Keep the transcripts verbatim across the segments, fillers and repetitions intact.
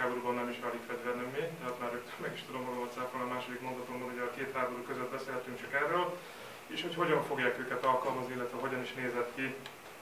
világháborúban nem is válik fegyvernőmmé, tehát már rögtön meg is tudom magamat cáfolni a második mondatomban, ugye a két háború között beszélhetünk csak erről, és hogy hogyan fogják őket alkalmazni, illetve hogyan is nézett ki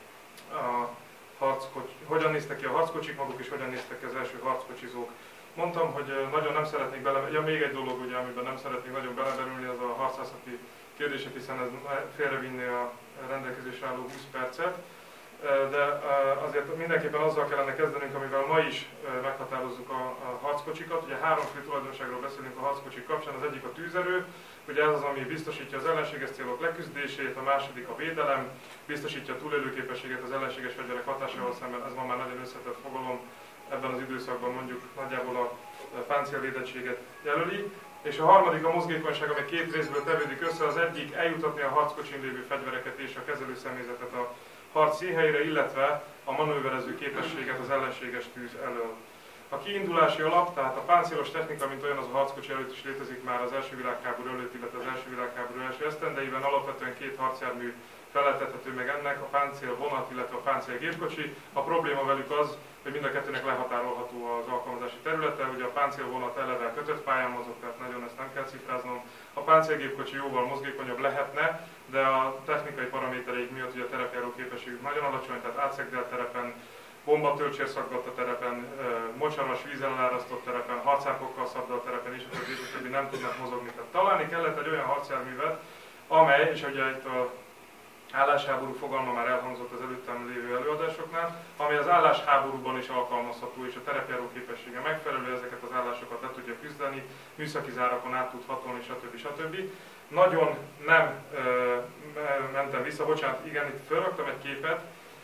a harckocs, hogyan néztek ki a harckocsik maguk, és hogyan néztek ki az első harckocsizók. Mondtam, hogy nagyon nem szeretnék bele, ja még egy dolog, ugye, amiben nem szeretnék nagyon beleberülni, az a harcászati kérdések, hiszen ez félrevinné a rendelkezésre álló húsz percet. De azért mindenképpen azzal kellene kezdenünk, amivel ma is meghatározzuk a harckocsikat. Ugye három fő tulajdonságról beszélünk a harckocsik kapcsán, az egyik a tűzerő, ugye ez az, ami biztosítja az ellenséges célok leküzdését, a második a védelem, biztosítja a túlélőképességet az ellenséges fegyverek hatásával szemben, ez ma már nagyon összetett fogalom, ebben az időszakban mondjuk nagyjából a páncélvédettséget jelöli. És a harmadik a mozgékonyság, amely két részből tevődik össze, az egyik eljutatni a harckocsin lévő fegyvereket és a kezelőszemélyzetet a harc színhelyére, illetve a manőverező képességet az ellenséges tűz elől. A kiindulási alap, tehát a páncélos technika, mint olyan, az a harckocsi előtt is létezik már az első világháború előtt, illetve az első világháború első esztendeiben. Alapvetően két harcjármű feleltethető meg ennek, a páncél vonat, illetve a páncél gépkocsi. A probléma velük az, hogy mind a kettőnek lehatárolható az alkalmazási területe. Ugye a páncélvonat eleve kötött pályán mozog, tehát nagyon ezt nem kell cifráznom. A páncélgépkocsi jóval mozgékonyabb lehetne, de a technikai paramétereik miatt ugye a terepjáró képességük nagyon alacsony, tehát átszegdelt terepen, bombatölcsérszaggatta terepen, mocsaras vízzel elárasztott terepen, harcápokkal szabdalt terepen és a többi, és a többi nem tudnak mozogni. Tehát találni kellett egy olyan harcjárművet, amely, és ugye itt a állásháború fogalma már elhangzott az előttem lévő előadásoknál, ami az állásháborúban is alkalmazható, és a terepjáró képessége megfelelő, ezeket az állásokat le tudja küzdeni, műszaki zárakon át tud hatolni, stb. stb. Nagyon nem ö, mentem vissza, bocsánat, igen, itt felraktam egy képet,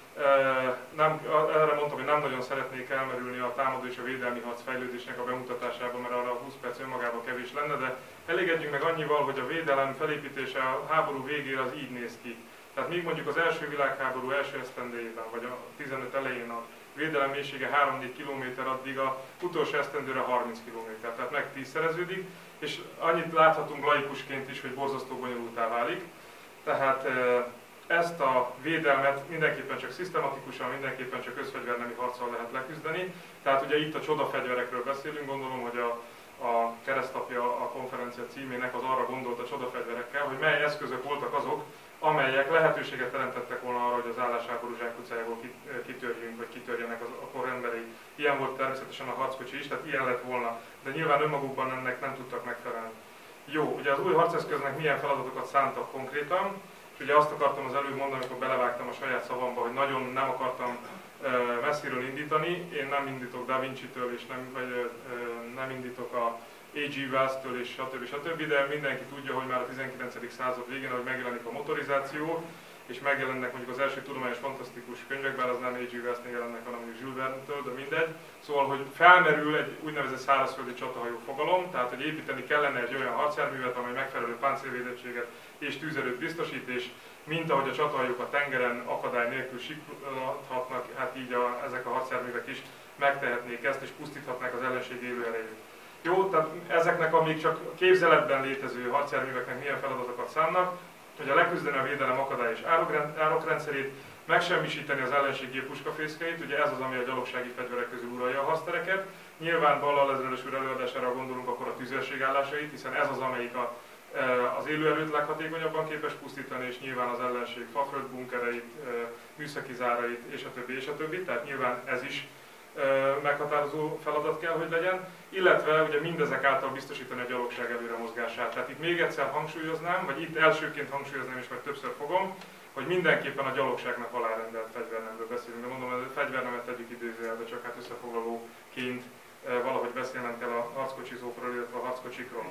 nem, erre mondtam, hogy nem nagyon szeretnék elmerülni a támadó és a védelmi harc fejlődésnek a bemutatásában, mert arra a húsz perc önmagában kevés lenne, de elégedjünk meg annyival, hogy a védelem felépítése a háború végére az így néz ki. Tehát míg mondjuk az első világháború első esztendejében, vagy a tizenöt elején a védelem mélysége három-négy kilométer, addig a utolsó esztendőre harminc kilométer, tehát meg tízszereződik, és annyit láthatunk laikusként is, hogy borzasztó bonyolultá válik. Tehát ezt a védelmet mindenképpen csak szisztematikusan, mindenképpen csak összfegyvernemi harccal lehet leküzdeni. Tehát ugye itt a csodafegyverekről beszélünk, gondolom, hogy a, a keresztapja a konferencia címének az arra gondolt a csodafegyverekkel, hogy mely eszközök voltak azok, amelyek lehetőséget teremtettek volna arra, hogy az állásháború zsákutcájából kitörjünk, vagy kitörjenek az, a kor emberei. Ilyen volt természetesen a harckocsi is, tehát ilyen lett volna, de nyilván önmagukban ennek nem tudtak megfelelni. Jó, ugye az új harceszköznek milyen feladatokat szántak konkrétan, és ugye azt akartam az előbb mondani, amikor belevágtam a saját szavamba, hogy nagyon nem akartam messziről indítani. Én nem indítok Da Vinci-től, és nem, vagy, nem indítok a á gé Wells-től, és stb. stb. De mindenki tudja, hogy már a tizenkilencedik század végén, ahogy megjelenik a motorizáció, és megjelennek mondjuk az első tudományos fantasztikus könyvek, bár az nem á gé Wells-nél jelennek, hanem mondjuk Jules Verne-től, de mindegy. Szóval, hogy felmerül egy úgynevezett szárazföldi csatahajó fogalom, tehát hogy építeni kellene egy olyan harcjárművet, amely megfelelő páncélvédettséget és tűzerőt biztosít, és mint ahogy a csatahajók a tengeren akadály nélkül siklathatnak, hát így a, ezek a harcjárművek is megtehetnék ezt, és pusztíthatnák az ellenség élőerejét. Jó, tehát ezeknek a még csak képzeletben létező harcjárműveknek milyen feladatokat szánnak, hogy a leküzdeni a védelem akadály és árokrendszerét, megsemmisíteni az ellenségi puskafészkeit, ugye ez az, ami a gyalogsági fegyverek közül uralja a harctereket. Nyilván Ballal ezredes úr előadására gondolunk akkor a tüzérségállásait, hiszen ez az, amelyik a, az élőerőt leghatékonyabban képes pusztítani, és nyilván az ellenség faföldbunkereit, műszaki zárait, és a többi, és a többi, tehát nyilván ez is meghatározó feladat kell, hogy legyen, illetve ugye mindezek által biztosítani a gyalogság előre mozgását. Tehát itt még egyszer hangsúlyoznám, vagy itt elsőként hangsúlyoznám, és majd többször fogom, hogy mindenképpen a gyalogságnak alárendelt fegyvernemről beszélünk. De mondom, a fegyvernemet tegyük idézőjelbe, csak hát összefoglalóként valahogy beszélnem kell a harckocsizókról, illetve a harckocsikról.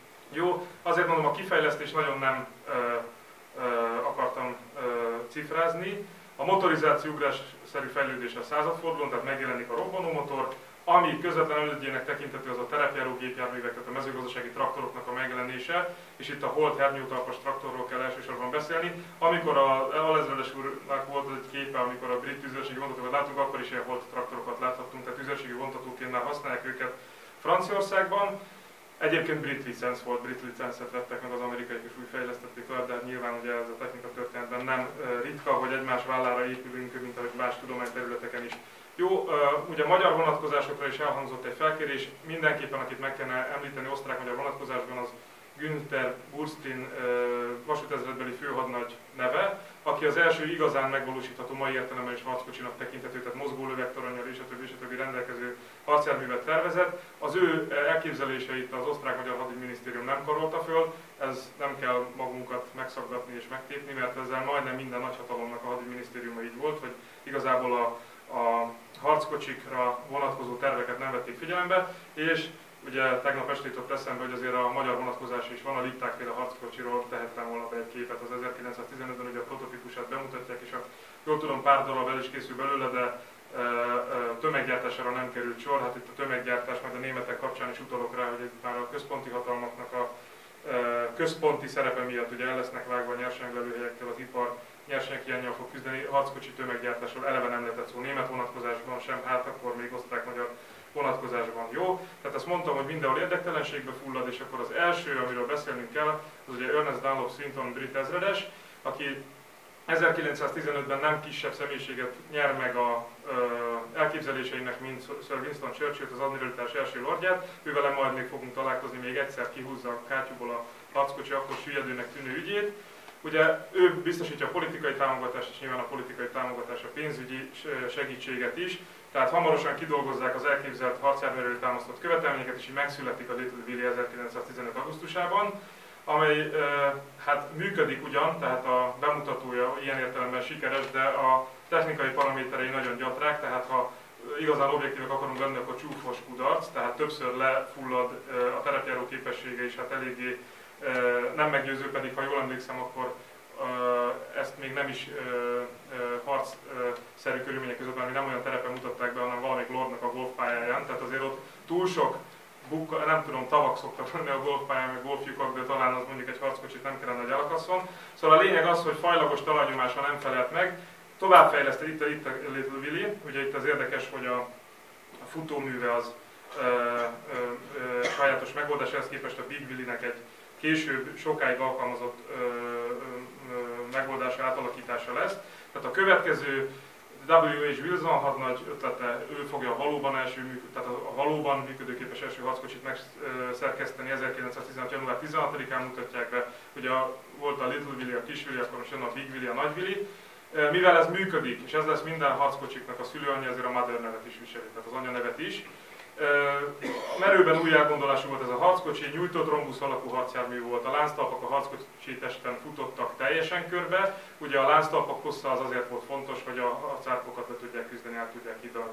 Jó, azért mondom, a kifejlesztést nagyon nem ö, ö, akartam ö, cifrázni. A motorizáció ugrásszerű fejlődése a századfordulón, tehát megjelenik a robbanómotor, ami közvetlen elődjének tekintető az a terepjáró gépjárművek, tehát a mezőgazdasági traktoroknak a megjelenése, és itt a Holt hernyótalpas traktorról kell elsősorban beszélni. Amikor a alezredes úrnak volt egy képe, amikor a brit tüzérségi vontatókat látunk, akkor is ilyen Holt traktorokat láthattunk, tehát tüzérségi vontatóként már használják őket Franciaországban. Egyébként brit licenc volt, brit licencet vettek meg az amerikaiak és úgy fejlesztették tovább, de hát nyilván ugye ez a technika történetben nem ritka, hogy egymás vállára épülünk, mint ahogy más tudományterületeken is Jó, ugye magyar vonatkozásokra is elhangzott egy felkérés, mindenképpen akit meg kellene említeni osztrák-magyar vonatkozásban, az Günther Burstin vasútezredbeli főhadnagy neve, aki az első igazán megvalósítható mai értelemben is harckocsinak tekinthető, tehát mozgó lövegtoronnyal és a többi, és a többi rendelkező harcjárművet tervezett. Az ő elképzeléseit az osztrák-magyar hadügyminisztérium nem karolta föl, ez nem kell magunkat megszaggatni és megtépni, mert ezzel majdnem minden nagyhatalomnak a hadügyminisztériuma így volt, hogy igazából a, a harckocsikra vonatkozó terveket nem vették figyelembe, és ugye tegnap este jutott eszembe, hogy azért a magyar vonatkozás is van, a Lipták-féle harckocsiról tehettem volna be egy képet az ezerkilencszáztizenötben, ugye a prototípusát bemutatják, és a, jól tudom, pár darab el is készül belőle, de e, e, tömeggyártására nem került sor. Hát itt a tömeggyártás, majd a németek kapcsán is utalok rá, hogy itt már a központi hatalmaknak a e, központi szerepe miatt ugye el lesznek vágva a nyersanyaglelőhelyektől, az ipar nyersanyaghiánnyal fog küzdeni, harckocsi tömeggyártásról eleve nem lehetett szó német vonatkozásban sem, hát akkor még osztrák-magyar vonatkozásban jó. Tehát azt mondtam, hogy mindenhol érdektelenségbe fullad, és akkor az első, amiről beszélnünk kell, az ugye Ernest Dunlop Swinton brit ezredes, aki ezerkilencszáztizenötben nem kisebb személyiséget nyer meg a ö, elképzeléseinek, mint Sir Winston Churchill, az admiralitás első lordját. Ővele majd még fogunk találkozni, még egyszer kihúzza a kátyúból a harckocsi akkor süllyedőnek tűnő ügyét. Ugye ő biztosítja a politikai támogatást, és nyilván a politikai támogatás a pénzügyi segítséget is. Tehát hamarosan kidolgozzák az elképzelt harcjárműről támasztott követelményeket, és így megszületik a Little Willie ezerkilencszáztizenöt augusztusában, amely hát működik ugyan, tehát a bemutatója ilyen értelemben sikeres, de a technikai paraméterei nagyon gyatrák, tehát ha igazán objektívek akarunk lenni, akkor csúfos kudarc, tehát többször lefullad a terepjáró képessége is, hát eléggé nem meggyőző, pedig ha jól emlékszem, akkor ezt még nem is harcszerű körülmények között, mert nem olyan terepen mutatták be, hanem valamelyik lordnak a golfpályáján, tehát azért ott túl sok bukka, nem tudom, tavak szoktak lenni a golfpályán, meg golflyukak, de talán az mondjuk egy harckocsit nem kellene, hogy elakasszon. Szóval a lényeg az, hogy fajlagos talajnyomása nem felelt meg, továbbfejleszte itt, itt a Little Willie, ugye itt az érdekes, hogy a, a futóműve az ö, ö, ö, sajátos megoldás, ehhez képest a Big Willie-nek egy később sokáig alkalmazott ö, ö, megoldása, átalakítása lesz. Tehát a következő W H Wilson hadnagy ötlete, ő fogja a valóban, első, tehát a valóban működőképes első harckocsit megszerkeszteni, ezerkilencszáztizenhat. január tizenhatodikán mutatják be, hogy a, volt a Little Willie, a kis Willie, akkor most jön a Big Willie, a nagy Willie. Mivel ez működik, és ez lesz minden harckocsiknak a szülőanyja, ezért a Mother nevet is viseli, tehát az anya nevet is. Merőben új elgondolású volt ez a harckocsi, nyújtott rombusz alakú harcjármű volt, a lánctalpak a harckocsi testen futottak teljesen körbe, ugye a lánctalpak hossza az azért volt fontos, hogy a harcárkokat le tudják küzdeni, át tudják hidalni.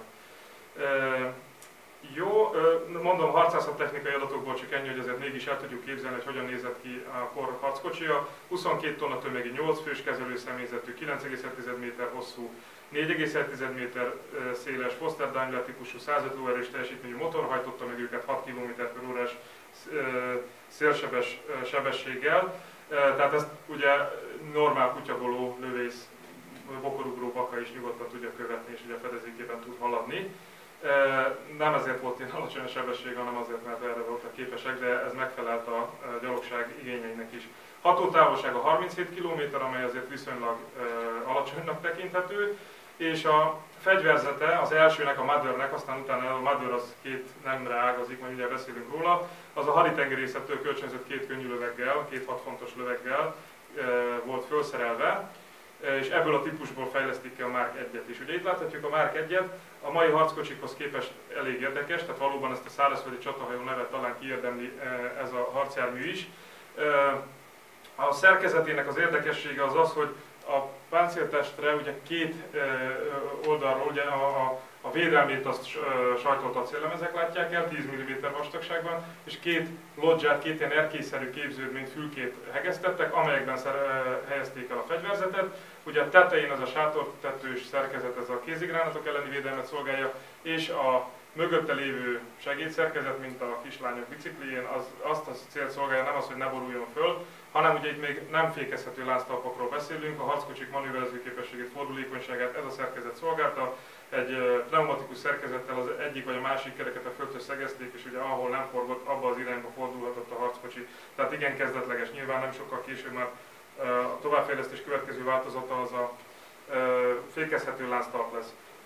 Jó, mondom, harcászat technikai adatokból csak ennyi, hogy azért mégis el tudjuk képzelni, hogy hogyan nézett ki a kor harckocsia. huszonkettő tonna tömegű, nyolc fős kezelőszemélyzetű, kilenc egész egy méter hosszú, négy egész egy méter széles Foster Daimler típusú százöt lóerős teljesítményű motor hajtotta meg őket hat kilométer per órás szélsebes sebességgel. Tehát ezt ugye normál kutyagoló lövész, bokorugró baka is nyugodtan tudja követni, és ugye fedezékében tud haladni. Nem ezért volt ilyen alacsony a sebesség, hanem azért, mert erre voltak képesek, de ez megfelelt a gyalogság igényeinek is. Hatótávolsága harminchét kilométer, amely azért viszonylag alacsonynak tekinthető, és a fegyverzete az elsőnek, a Mothernek, aztán utána a Mother az két nemre ágazik, majd mindjárt beszélünk róla, az a haditengerészettől kölcsönzött két könnyű löveggel, két hat fontos löveggel volt felszerelve, és ebből a típusból fejlesztik ki a Mark egyet is. Ugye itt láthatjuk a Mark egyet, a mai harckocsikhoz képest elég érdekes, tehát valóban ezt a szárazföldi csatahajó nevet talán kiérdemli ez a harcjármű is. A szerkezetének az érdekessége az az, hogy a páncéltestre ugye két oldalról ugye a, a, a védelmét azt sajtolt acéllemezek látják el, tíz milliméter vastagságban, és két lodzsát, két ilyen erkélyszerű képződményt, fülkét hegesztettek, amelyekben helyezték el a fegyverzetet. Ugye a tetején ez a sátortetős szerkezet, ez a kézigránátok elleni védelmet szolgálja, és a mögötte lévő segédszerkezet, mint a kislányok biciklién, az, azt a célt szolgálja, nem az, hogy ne boruljon föl, hanem ugye itt még nem fékezhető lánctalpakról beszélünk, a harckocsik manőverező képességét, fordulékonyságát ez a szerkezet szolgálta. Egy pneumatikus szerkezettel az egyik vagy a másik kereket a földhöz szegezték, és ugye ahol nem forgott, abba az irányba fordulhatott a harckocsi. Tehát igen kezdetleges, nyilván nem sokkal később már a továbbfejlesztés következő változata az a fékezhető lánctalp lesz.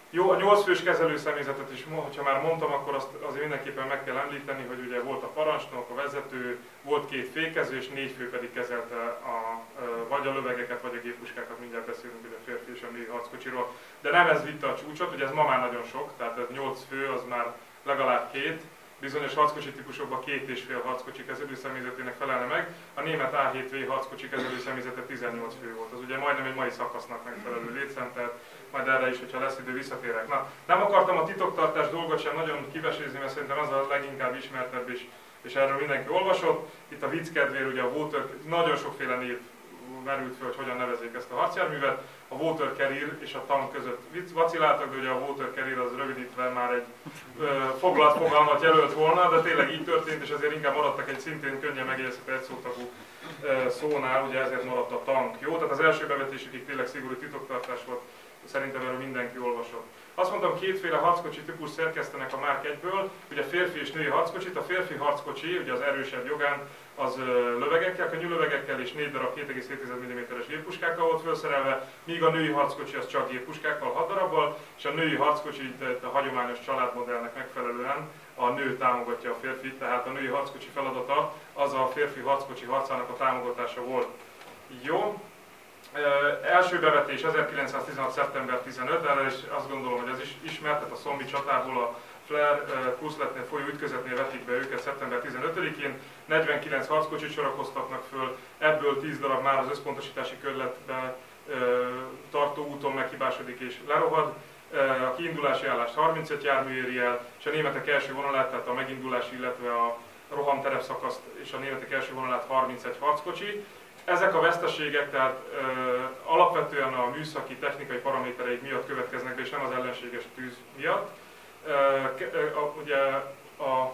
Jó, a nyolc fős kezelőszemélyzetet is, ha már mondtam, akkor azt azért mindenképpen meg kell említeni, hogy ugye volt a parancsnok, a vezető, volt két fékező, és négy fő pedig kezelte a, vagy a lövegeket, vagy a géppuskákat, mindjárt beszélünk ugye a férfi és a női harckocsiról. De nem ez vitte a csúcsot, ugye ez ma már nagyon sok, tehát ez nyolc fő, az már legalább két, bizonyos harckocsi típusokban két és fél harckocsi kezelőszemélyzetének felelne meg, a német á hét vé harckocsi kezelőszemélyzete tizennyolc fő volt, az ugye majdnem egy mai szakasznak megfelelő létszám, tehát majd erre is, hogyha lesz idő, visszatérek. Na, nem akartam a titoktartás dolgot sem nagyon kivesézni, mert szerintem az a leginkább ismertebb, és, és erről mindenki olvasott. Itt a vicc kedvéért ugye a Water, nagyon sokféle név merült fel, hogy hogyan nevezik ezt a harcjárművet. A Water Carrier és a tank között vicc vaciláltak, de ugye a Water Carrier az rövidítve már egy ö, foglalt fogalmat jelölt volna, de tényleg így történt, és ezért inkább maradtak egy szintén könnyen megjegyezhető egyszótagú szónál, ugye ezért maradt a tank. Jó, tehát az első bevetésükig tényleg szigorú titoktartás volt. Szerintem erről mindenki olvasott. Azt mondtam, kétféle harckocsi típus szerkesztenek a Márk egyből, ugye férfi és női harckocsit. A férfi harckocsi, ugye az erősebb jogán, az lövegekkel, könnyű lövegekkel és négy darab két egész hét milliméteres géppuskákkal volt felszerelve, míg a női harckocsi az csak géppuskákkal, hat darabbal, és a női harckocsi a hagyományos családmodellnek megfelelően a nő támogatja a férfit, tehát a női harckocsi feladata az a férfi harckocsi harcának a támogatása volt. Jó. Uh, első bevetés ezerkilencszáztizenhat. szeptember tizenötödike, erre is azt gondolom, hogy ez is ismert, tehát a Szombi csatából a Flair uh, Kuszletnél folyó ütközetnél vetik be őket szeptember tizenötödikén. negyvenkilenc harckocsit sorakoztatnak föl, ebből tíz darab már az összpontosítási körletbe uh, tartó úton meghibásodik és lerohad. Uh, a kiindulási állást harmincöt jármű éri el, és a németek első vonalát, tehát a megindulási, illetve a rohamterepszakaszt és a németek első vonalát harmincegy harckocsi. Ezek a veszteségek tehát ö, alapvetően a műszaki, technikai paramétereik miatt következnek be, és nem az ellenséges tűz miatt. Ö, a, ugye a,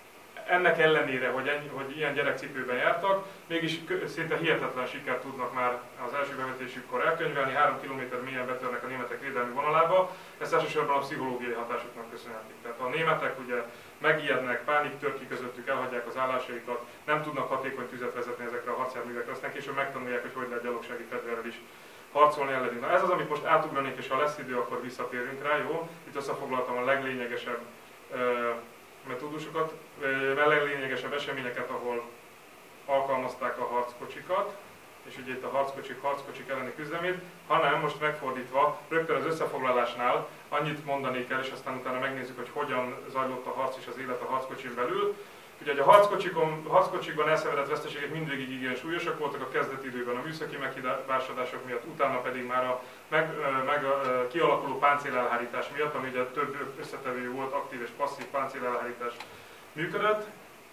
ennek ellenére, hogy, ennyi, hogy ilyen gyerekcipőben jártak, mégis szinte hihetetlen sikert tudnak már az első bevetésükkor elkönyvelni, három kilométer mélyen betörnek a németek védelmi vonalába. Ezt elsősorban a pszichológiai hatásoknak köszönhetik. Tehát a németek ugye megijednek, pánik tör ki közöttük, elhagyják az állásaikat, nem tudnak hatékony tüzet vezetni ezekre a harcjárművekre, aztán később megtanulják, hogy hogy lehet gyalogsági fegyverrel is harcolni ellen. Na ez az, amit most átugranék, és ha lesz idő, akkor visszatérünk rá, jó? Itt összefoglaltam a leglényegesebb uh, metódusokat, uh, a leglényegesebb eseményeket, ahol alkalmazták a harckocsikat, és ugye itt a harckocsik, harckocsik elleni küzdelmét, hanem most megfordítva, rögtön az összefoglalásnál annyit mondanék el, és aztán utána megnézzük, hogy hogyan zajlott a harc és az élet a harckocsin belül. Ugye a harckocsikon, harckocsikban elszenvedett veszteségek mindvégig igen súlyosak voltak, a kezdeti időben a műszaki meghibásodások miatt, utána pedig már a meg, meg a kialakuló páncélelhárítás miatt, ami ugye több összetevő volt, aktív és passzív páncélelhárítás működött.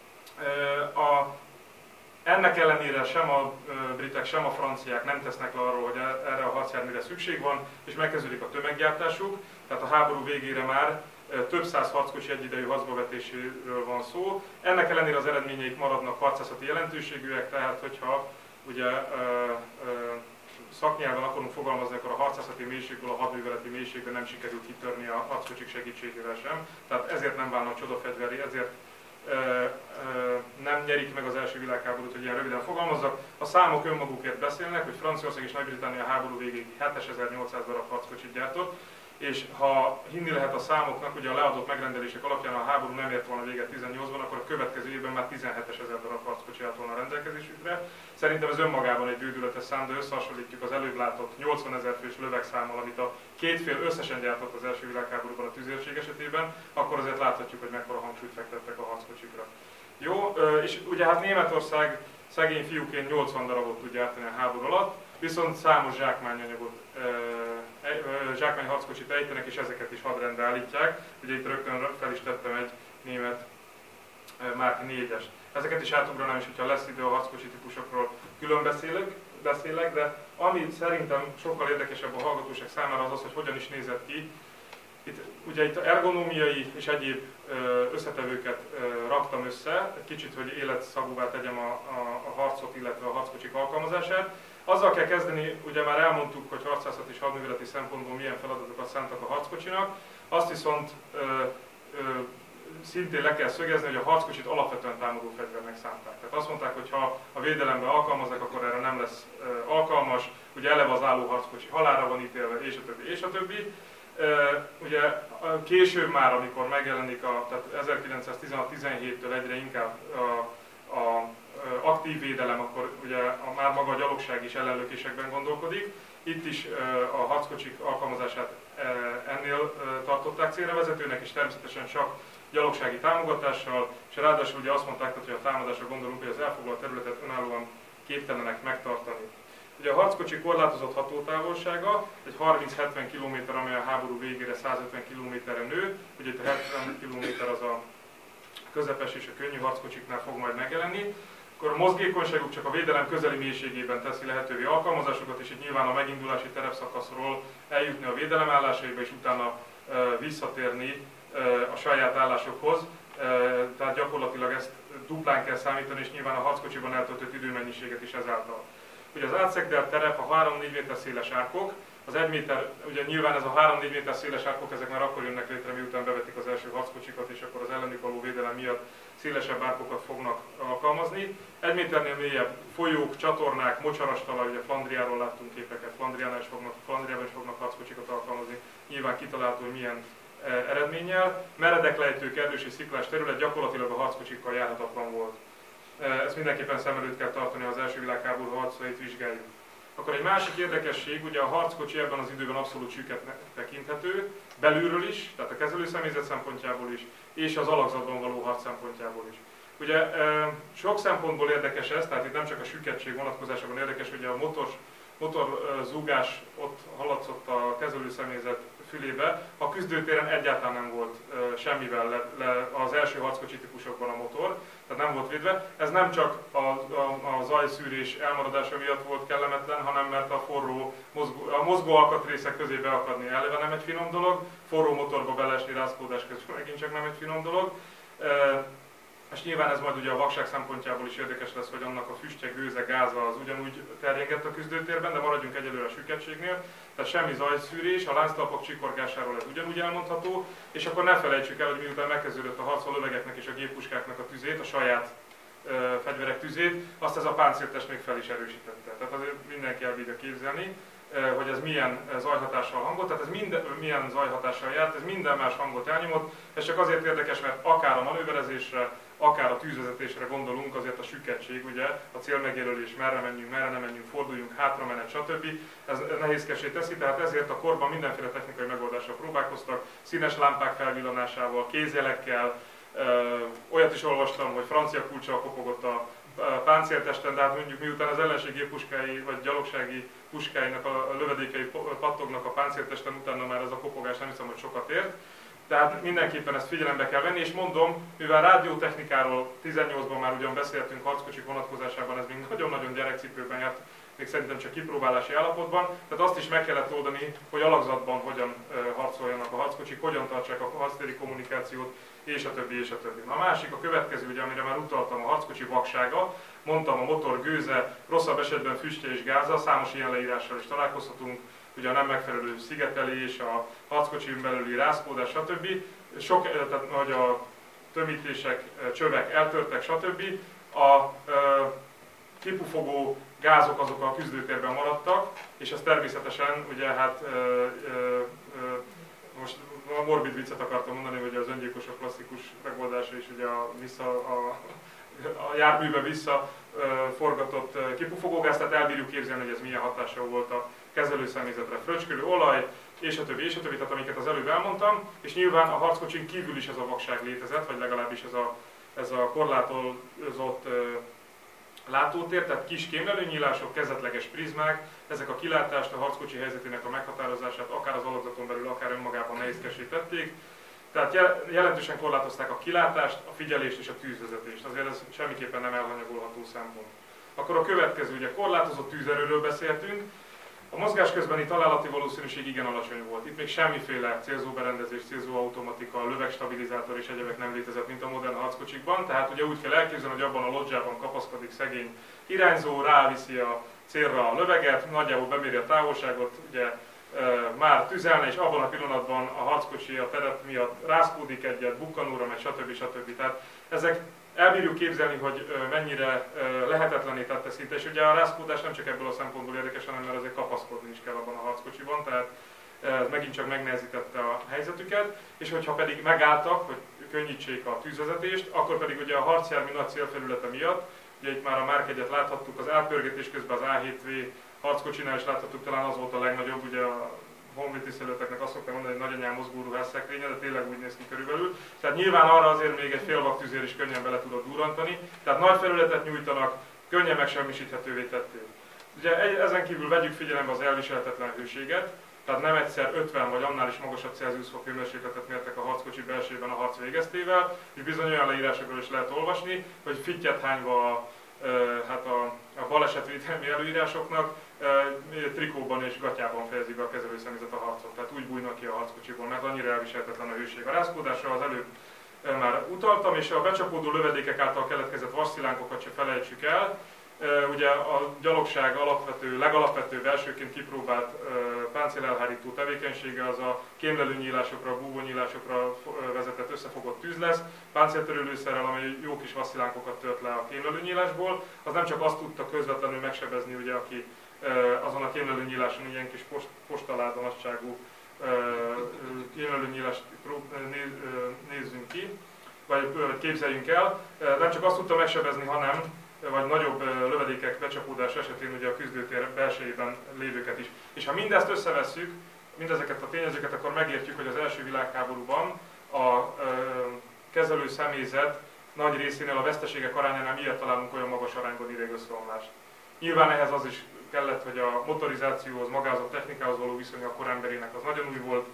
A Ennek ellenére sem a britek, sem a franciák nem tesznek le arról, hogy erre a harcjárműre szükség van, és megkezdődik a tömeggyártásuk, tehát a háború végére már több száz harckocsi egyidejű harcbavetéséről van szó. Ennek ellenére az eredményeik maradnak harcászati jelentőségűek, tehát hogyha ugye ö, ö, szaknyelven akarunk fogalmazni, akkor a harcászati mélységből a hadműveleti mélységbe nem sikerült kitörni a harckocsik segítségével sem. Tehát ezért nem válnak csodafegyverré, ezért Ö, ö, nem nyerik meg az első világháborút, hogy ilyen röviden fogalmazzak. A számok önmagukért beszélnek, hogy Franciaország és Nagy-Britannia háború végéig hétezer-nyolcszáz darab harckocsit gyártott, és ha hinni lehet a számoknak, ugye a leadott megrendelések alapján a háború nem ért volna véget tizennyolcban, akkor a következő évben már tizenhétezer darab harckocsi állt volna a rendelkezésükre. Szerintem ez önmagában egy bődületes szám, de összehasonlítjuk az előbb látott nyolcvanezer fős lövegszámmal, amit a két fél összesen gyártott az első világháborúban a tüzérség esetében, akkor azért láthatjuk, hogy mekkora hangsúlyt fektettek a harckocsikra. Jó, és ugye hát Németország szegény fiúként nyolcvan darabot tud gyártani a háború alatt, viszont számos zsákmányanyagot, zsákmányharckocsit ejtenek, és ezeket is hadrendbe állítják. Ugye itt rögtön fel is tettem egy német Márk négyest. Ezeket is átugranám, és hogyha lesz idő a harckocsi típusokról külön beszélek, beszélek, de ami szerintem sokkal érdekesebb a hallgatóság számára az az, hogy hogyan is nézett ki. Itt, ugye itt ergonómiai és egyéb összetevőket raktam össze, egy kicsit, hogy életszagúvá tegyem a, a, a harcot, illetve a harckocsik alkalmazását. Azzal kell kezdeni, ugye már elmondtuk, hogy harcászat és hadműveleti szempontból milyen feladatokat szántak a harckocsinak. Azt viszont ö, ö, szintén le kell szögezni, hogy a harckocsit alapvetően támadó fegyvernek szánták. Tehát azt mondták, hogy ha a védelemben alkalmazzák, akkor erre nem lesz ö, alkalmas. Ugye eleve az álló harckocsi halálra van ítélve, és a többi, és a többi. Ugye később már, amikor megjelenik, a, tehát ezerkilencszáztizenhat tizenhéttől egyre inkább a, a aktív védelem, akkor ugye a, már maga a gyalogság is ellenlökésekben gondolkodik. Itt is a harckocsik alkalmazását ennél tartották célra vezetőnek, és természetesen csak gyalogsági támogatással, és ráadásul ugye azt mondták, hogy a támadásra gondolunk, hogy az elfoglalt területet önállóan képtelenek megtartani. Ugye a harckocsi korlátozott hatótávolsága egy harminc-hetven kilométer, amely a háború végére százötven kilométerre nő. Ugye itt a hetven kilométer az a közepes és a könnyű harckocsiknál fog majd megjelenni. Akkor a mozgékonyságuk csak a védelem közeli mélységében teszi lehetővé alkalmazásokat, és itt nyilván a megindulási terepszakaszról eljutni a védelem állásaiba, és utána e, visszatérni e, a saját állásokhoz. E, tehát gyakorlatilag ezt duplán kell számítani, és nyilván a harckocsiban eltöltött időmennyiséget is ezáltal. Ugye az átszegdelt terep, a három-négy méter széles árkok, az egy méter, ugye nyilván ez a három-négy méter széles árkok, ezek már akkor jönnek létre, miután bevetik az első harckocsikat, és akkor az ellenük való védelem miatt szélesebb árkokat fognak alkalmazni. Egy méternél mélyebb folyók, csatornák, mocsaras talaj, ugye Flandriáról láttunk képeket, Flandriánál is fognak, Flandriában is fognak harckocsikat alkalmazni, nyilván kitalálható, hogy milyen e, eredménnyel. Meredek lejtők, erdős és sziklás terület gyakorlatilag a harckocsikkal járhatatlan volt. Ezt mindenképpen szem előtt kell tartani, az első világháború harcait vizsgáljuk. Akkor egy másik érdekesség, ugye a harckocsi ebben az időben abszolút csüket tekinthető, belülről is, tehát a kezelőszemélyzet szempontjából is, és az alakzatban való harc szempontjából is. Ugye sok szempontból érdekes ez, tehát itt nem csak a süketség vonatkozásában érdekes, ugye a motor, motorzúgás ott hallatszott a kezelőszemélyzet fülébe, a küzdőtéren egyáltalán nem volt uh, semmivel le, le, az első harckocsi típusokban a motor, tehát nem volt védve. Ez nem csak a, a, a zajszűrés elmaradása miatt volt kellemetlen, hanem mert a forró mozgó, a mozgó alkatrészek közé beakadni eleve nem egy finom dolog, forró motorba beleesni rázkódás közben megint csak nem egy finom dolog. Uh, És nyilván ez majd ugye a vakság szempontjából is érdekes lesz, hogy annak a füstje, gőze, gáza az ugyanúgy terjengett a küzdőtérben, de maradjunk egyelőre a süketségnél. Tehát semmi zajszűrés, a lánctalpok csikorgásáról ez ugyanúgy elmondható, és akkor ne felejtsük el, hogy miután megkezdődött a harc a lövegeknek és a géppuskáknak a tüzét, a saját ö, fegyverek tüzét, azt ez a páncéltest még fel is erősítette. Tehát azért mindenki el bírja képzelni, hogy ez milyen zajhatással hangolt, tehát ez minden, milyen zajhatással járt, ez minden más hangot elnyomott. Ez csak azért érdekes, mert akár a manőverezésre, akár a tűzvezetésre gondolunk, azért a süketség, ugye, a célmegjelölés, merre menjünk, merre nem menjünk, forduljunk, hátra menet, stb. Ez nehézkessé teszi, tehát ezért a korban mindenféle technikai megoldással próbálkoztak, színes lámpák felvillanásával, kézjelekkel, olyat is olvastam, hogy francia kulccsal kopogott a páncéltesten, de hát mondjuk miután az ellenség géppuskái vagy gyalogsági puskáinak a lövedékei pattognak a páncéltesten, utána már ez a kopogás nem hiszem, hogy sokat ért. Tehát mindenképpen ezt figyelembe kell venni, és mondom, mivel rádiótechnikáról tizennyolcban már ugyan beszéltünk harckocsik vonatkozásában, ez még nagyon-nagyon gyerekcipőben járt, még szerintem csak kipróbálási állapotban, tehát azt is meg kellett oldani, hogy alakzatban hogyan harcoljanak a harckocsik, hogyan tartsák a harctéri kommunikációt, és a többi, és a többi. A másik, a következő, ugye, amire már utaltam, a harckocsi vaksága, mondtam, a motor gőze, rosszabb esetben füstje és gáza, számos ilyen leírással is találkozhatunk, ugye a nem megfelelő szigetelés, a harckocsin belüli rázkódás, stb. Sok, tehát hogy a tömítések, csövek eltörtek, stb. A e, kipufogó gázok azok a küzdőtérben maradtak, és ez természetesen, ugye hát e, e, e, most a morbid viccet akartam mondani, hogy az öngyilkosok klasszikus megoldása is ugye a, vissza, a, a járműbe vissza e, forgatott kipufogógáz, tehát elbírjuk képzelni, hogy ez milyen hatása volt a kezelőszemélyzetre, fröcskölő olaj, és a többi, és a többi, tehát amiket az előbb elmondtam, és nyilván a harckocsin kívül is ez a vakság létezett, vagy legalábbis ez a, ez a korlátozott uh, látótér, tehát kis kémlelőnyílások, kezetleges prizmák, ezek a kilátást, a harckocsi helyzetének a meghatározását akár az alakzaton belül, akár önmagában nehézkessé tették. Tehát jelentősen korlátozták a kilátást, a figyelést és a tűzvezetést, azért ez semmiképpen nem elhanyagolható szempont. Akkor a következő, ugye korlátozott tűzerőről beszéltünk. A mozgás közbeni találati valószínűség igen alacsony volt. Itt még semmiféle célzóberendezés, célzóautomatika, lövegstabilizátor és egyebek nem létezett, mint a modern harckocsikban. Tehát ugye úgy kell elképzelni, hogy abban a lodzsában kapaszkodik szegény irányzó, ráviszi a célra a löveget, nagyjából beméri a távolságot, ugye e, már tüzelne, és abban a pillanatban a harckocsi a teret miatt rázkódik egyet, bukkanóra megy, stb. stb. Tehát ezek elbírjuk képzelni, hogy mennyire lehetetlené tette szinte, és ugye a rázkódás nem csak ebből a szempontból érdekes, hanem mert azért kapaszkodni is kell abban a harckocsiban, tehát ez megint csak megnehezítette a helyzetüket, és hogyha pedig megálltak, hogy könnyítsék a tűzvezetést, akkor pedig ugye a harcjármű nagy célfelülete miatt, ugye itt már a Márk egyet láthattuk, az átpörgetés közben az á hét vé harckocsinál is láthattuk, talán az volt a legnagyobb, ugye a honvéd tisztelőteknek azt szokták mondani, hogy nagyanyám mozgóruhás szekrénye, de tényleg úgy néz ki körülbelül. Tehát nyilván arra azért még egy félvaktűzér is könnyen bele tudott durrantani, tehát nagy felületet nyújtanak, könnyen megsemmisíthetővé tették. Ugye ezen kívül vegyük figyelembe az elviselhetetlen hőséget, tehát nem egyszer ötven vagy annál is magasabb Celsius fok hőmérsékletet mértek a harckocsi belsejében a harc végeztével, és bizony olyan leírásokról is lehet olvasni, hogy fittyet hányva a, hát a, a balesetvédelmi előírásoknak trikóban és gatyában fejezik be a kezelőszemélyzet a harcot, tehát úgy bújnak ki a harckocsiból, mert annyira elviselhetetlen a hőség. A rázkódásra az előbb már utaltam, és a becsapódó lövedékek által keletkezett vasszilánkokat se felejtsük el. Ugye a gyalogság alapvető, legalapvetőbb elsőként kipróbált páncélelhárító tevékenysége az a kémlelőnyílásokra, búvónyílásokra vezetett összefogott tűz lesz, páncéltörő lőszerrel, amely jó kis vasszilánkokat tört le a kémlelőnyílásból. Az nem csak azt tudta közvetlenül megsebezni, ugye, aki azon a kémlelőnyíláson ilyen kis post, postaláda nagyságú kémlelőnyílást nézzünk ki, vagy képzeljünk el. Nem csak azt tudta megsebezni, hanem vagy nagyobb lövedékek becsapódás esetén ugye a küzdőtér belsejében lévőket is. És ha mindezt összevesszük, mindezeket a tényezőket, akkor megértjük, hogy az első világháborúban a kezelő személyzet nagy részénél a veszteségek arányánál miért találunk olyan magas arányban idegösszeomlást. Nyilván ehhez az is kellett, hogy a motorizációhoz, magához a technikához való viszony a kor emberének az nagyon új volt.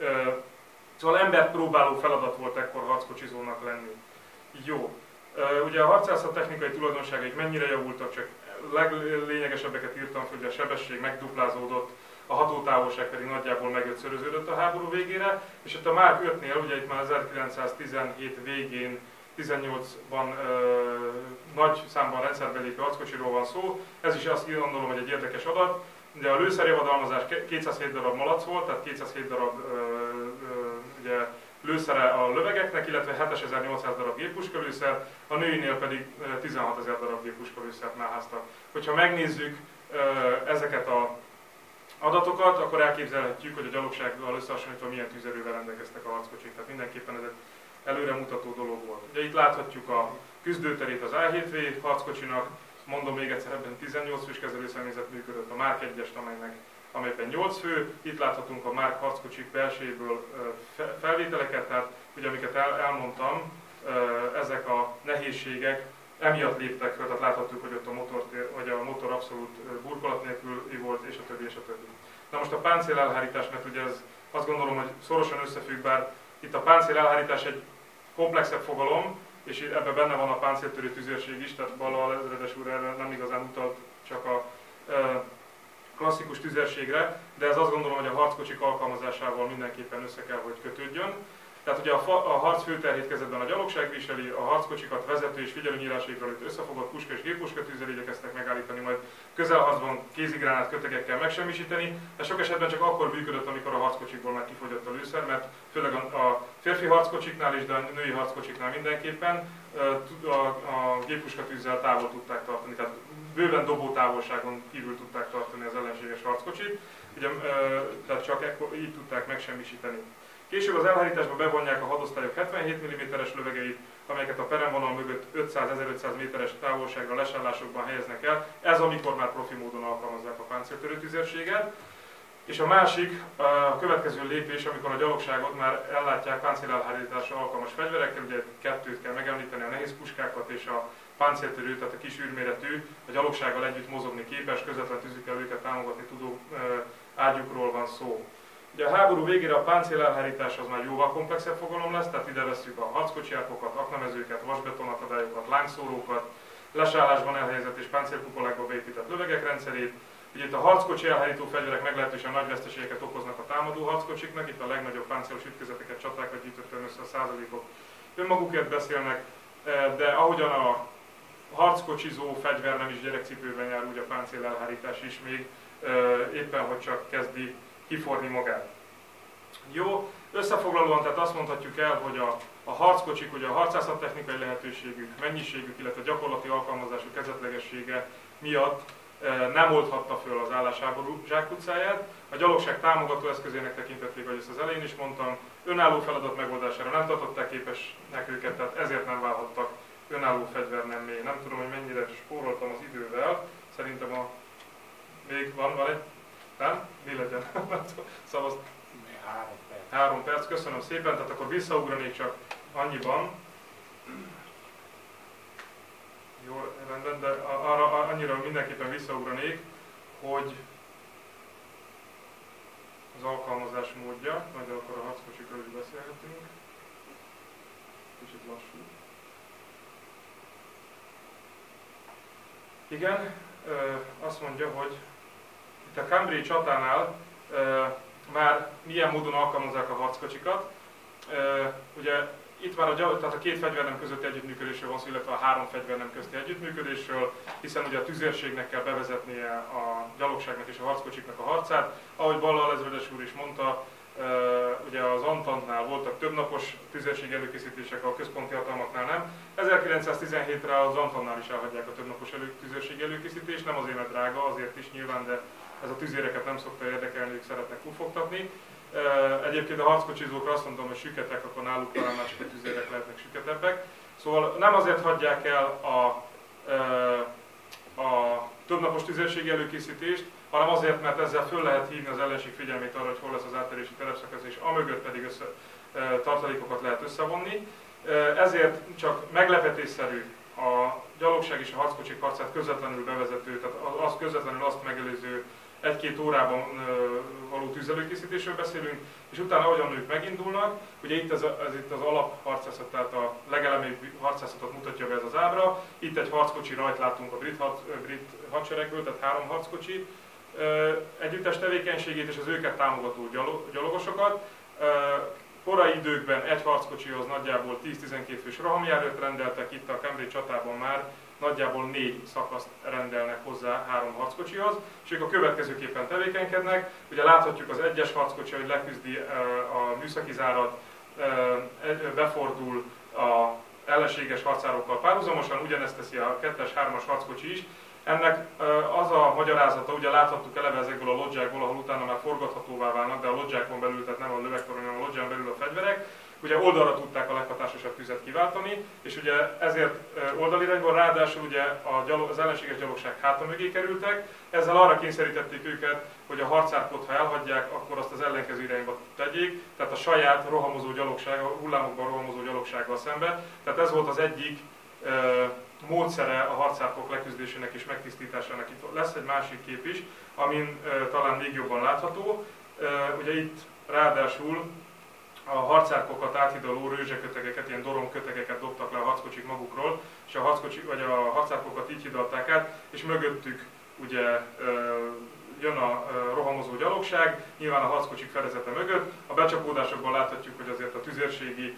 Szóval embert próbáló feladat volt ekkor harckocsizónak lenni. Jó. Ugye a harcászat technikai tulajdonságaik mennyire javultak, csak leglényegesebbeket írtam fel, hogy a sebesség megduplázódott, a hatótávolság pedig nagyjából megötszöröződött a háború végére, és itt a Márk ötnél, ugye itt már ezerkilencszáztizenhét végén, tizennyolcban ö, nagy számban rendszerbeli harckocsiról van szó, ez is azt gondolom, hogy egy érdekes adat. Ugye a lőszerjavadalmazás kétszázhét darab malac volt, tehát kétszázhét darab ö, ö, ugye, lőszere a lövegeknek, illetve hétezer-nyolcszáz darab géppuskalőszer, a nőinél pedig tizenhatezer darab géppuskalőszert máháztak. Hogyha megnézzük ezeket az adatokat, akkor elképzelhetjük, hogy a gyalogsággal összehasonlítva milyen tűzerővel rendelkeztek a harckocsik. Tehát mindenképpen ez egy előremutató dolog volt. Ugye itt láthatjuk a küzdőterét az á hét vé harckocsinak, mondom még egyszer, ebben tizennyolc fős kezelőszemélyzet működött, a Márk egyest, amelynek amelyben nyolc fő, itt láthatunk a Márk harckocsik belsejéből felvételeket, tehát ugye amiket el, elmondtam, ezek a nehézségek emiatt léptek fel, tehát láthattuk, hogy ott a motor, vagy a motor abszolút burkolat nélkül volt, és a többi, és a többi. Na most a páncélelhárítás, mert ugye ez azt gondolom, hogy szorosan összefügg, bár itt a páncélelhárítás egy komplexebb fogalom, és ebben benne van a páncéltörő tüzérség is, tehát Balla ezredes úr erre nem igazán utalt, csak a klasszikus tüzérségre, de ez azt gondolom, hogy a harckocsik alkalmazásával mindenképpen össze kell, hogy kötődjön. Tehát ugye a, a harc főterhét kezdetben a gyalogság viseli, a harckocsikat vezető és figyelőnyílásaikra itt összefogott puska és géppuska tűzzel igyekeztek megállítani, majd közelharcban kézigránát kötegekkel megsemmisíteni. Ez sok esetben csak akkor működött, amikor a harckocsikból már kifogyott a lőszer, mert főleg a, a férfi harckocsiknál is, de a női harckocsiknál mindenképpen a, a géppuska tűzzel távol tudták tartani, tehát bőven dobó távolságon kívül tudták tartani az ellenséges harckocsit, ugye, tehát csak ekkor, így tudták megsemmisíteni. Később az elhárításba bevonják a hadosztályok hetvenhét milliméteres lövegeit, amelyeket a peremvonal mögött ötszáz-ezerötszáz méteres távolságra lesállásokban helyeznek el. Ez amikor már profi módon alkalmazzák a páncéltörő tüzérséget. És a másik, a következő lépés, amikor a gyalogságot már ellátják páncélelhárításra alkalmas fegyverekkel, ugye kettőt kell megemlíteni, a nehéz puskákat és a páncéltörő, tehát a kis űrméretű, a gyalogsággal együtt mozogni képes, közvetlen tűzükkel őket támogatni tudó ágyukról van szó. Ugye a háború végére a páncélelhárítás az már jóval komplexebb fogalom lesz, tehát ide vesszük a harckocsiápokat, aknamezőket, vasbetonakadályokat, lángszórókat, lesállásban elhelyezett és páncélkupolákba beépített lövegek rendszerét. Ugye itt a harckocsi elhárító fegyverek meglehetősen nagy veszteségeket okoznak a támadó harckocsiknak, itt a legnagyobb páncélos ütközeteket, csatákat gyűjtöttem össze, a százalékok önmagukért beszélnek, de ahogyan a harckocsizó fegyver nem is gyerekcipőben jár, úgy a páncélelhárítás is még éppen hogy csak kezdi kiforni magát. Jó, összefoglalóan tehát azt mondhatjuk el, hogy a, a harckocsik, ugye a harcászattechnikai lehetőségük, mennyiségük, illetve gyakorlati alkalmazásuk kezdetlegessége miatt nem oldhatta föl az állásháború zsákutcáját. A gyalogság támogató eszközének tekintették, ahogy ezt az elején is mondtam, önálló feladat megoldására nem tartották képesnek őket, tehát ezért nem válhattak önálló fegyvernemmé. Nem tudom, hogy mennyire spóroltam az idővel, szerintem a... még van, van egy? Nem? Mi legyen? Szavazt. Három perc. Három perc, köszönöm szépen, tehát akkor visszaugranék csak annyiban. Jó, rendben, de arra, annyira mindenképpen visszaugranék, hogy az alkalmazás módja, majd akkor a harckocsikról is beszélhetünk. Kicsit lassú. Igen, azt mondja, hogy itt a Cambrai csatánál már milyen módon alkalmazzák a harckocsikat. Ugye itt már a, tehát a két fegyvernem közötti együttműködésről van szó, illetve a három fegyvernem közti együttműködésről, hiszen ugye a tüzérségnek kell bevezetnie a gyalogságnak és a harckocsiknak a harcát. Ahogy Balla alezredes úr is mondta, ugye az Antantnál voltak többnapos tüzérség előkészítések, a központi hatalmaknál nem. ezerkilencszáztizenhétre az Antantnál is elhagyják a többnapos elő, tüzérség előkészítést, nem azért, mert drága, azért is nyilván, de ez a tüzéreket nem szokta érdekelni, ők szeretnek kufogtatni. Egyébként a harckocsizókra azt mondom, hogy süketek, akkor náluk talán már csak a tüzérek lehetnek süketebbek. Szóval nem azért hagyják el a, a többnapos tüzérségi előkészítést, hanem azért, mert ezzel föl lehet hívni az ellenség figyelmét arra, hogy hol lesz az átterési terepszakasz, és amögött pedig össze, tartalékokat lehet összevonni. Ezért csak meglepetésszerű a gyalogság és a harckocsik harcát közvetlenül bevezető, tehát az közvetlenül azt megelőző egy-két órában való tűzelőkészítésről beszélünk, és utána ahogyan ők megindulnak, ugye itt ez, ez itt az alapharcászat, tehát a legelemibb harcászatot mutatja be ez az ábra. Itt egy harckocsi rajt látunk a brit, harc, brit hadseregből, tehát három harckocsi együttes tevékenységét és az őket támogató gyalogosokat. Korai időkben egy harckocsihoz nagyjából tíz-tizenkét fős rohamjárőt rendeltek, itt a Cambrai csatában már nagyjából négy szakaszt rendelnek hozzá három harckocsihoz, és ők a következőképpen tevékenykednek. Ugye láthatjuk az egyes harckocsi, hogy leküzdi a műszaki zárat, befordul a ellenséges harcárokkal párhuzamosan, ugyanezt teszi a kettes, hármas harckocsi is. Ennek az a magyarázata, ugye láthattuk eleve ezekből a lodzsákból, ahol utána már forgathatóvá válnak, de a lodzsákon belül, tehát nem a lövegtorony, hanem a lodzsán belül a fegyverek, ugye oldalra tudták a leghatásosabb tüzet kiváltani, és ugye ezért oldalirányból ráadásul ugye a gyalog, az ellenséges gyalogság háta mögé kerültek, ezzel arra kényszerítették őket, hogy a harcárkot, ha elhagyják, akkor azt az ellenkező irányba tegyék, tehát a saját rohamozó gyalogság, a hullámokban rohamozó gyalogsággal szembe. Tehát ez volt az egyik e, módszere a harcárkok leküzdésének és megtisztításának. Itt lesz egy másik kép is, amin e, talán még jobban látható. E, ugye itt ráadásul a harcárkokat áthidaló rőzsekötegeket, ilyen doromkötegeket dobtak le a harckocsik magukról, és a, harckocsi, vagy a harcárkokat így hidalták át, és mögöttük ugye jön a rohamozó gyalogság, nyilván a harckocsik fedezete mögött. A becsapódásokban láthatjuk, hogy azért a tüzérségi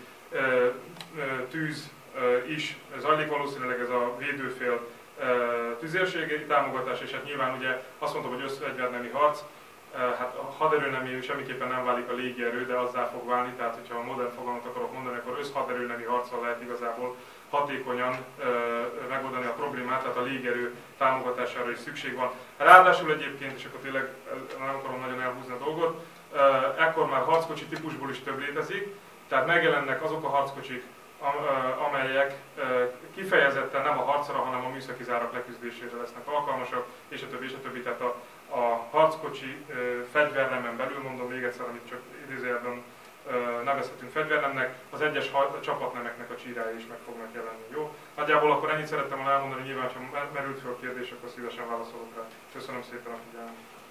tűz is zajlik, valószínűleg ez a védőfél tüzérségi támogatás, és hát nyilván ugye azt mondtam, hogy összfegyvernemi harc. Hát a haderőnemi semmiképpen nem válik a légierő, de azzá fog válni, tehát hogyha a modern fogalmat akarok mondani, akkor összhaderőnemi harccal lehet igazából hatékonyan ö, megoldani a problémát, tehát a légierő támogatására is szükség van. Ráadásul egyébként, és akkor tényleg nem akarom nagyon elhúzni a dolgot, ö, ekkor már harckocsi típusból is több létezik, tehát megjelennek azok a harckocsik, amelyek kifejezetten nem a harcra, hanem a műszaki zárak leküzdésére lesznek alkalmasak, és a többi, és a többi. Tehát a, a harckocsi fegyvernemen belül, mondom még egyszer, amit csak idézőjelben nevezhetünk fegyvernemnek, az egyes csapatnemeknek a csírái is meg fognak jelenni. Jó? Nagyjából akkor ennyit szerettem volna elmondani, nyilván, ha merült fel a kérdés, akkor szívesen válaszolok rá. Köszönöm szépen a figyelmet.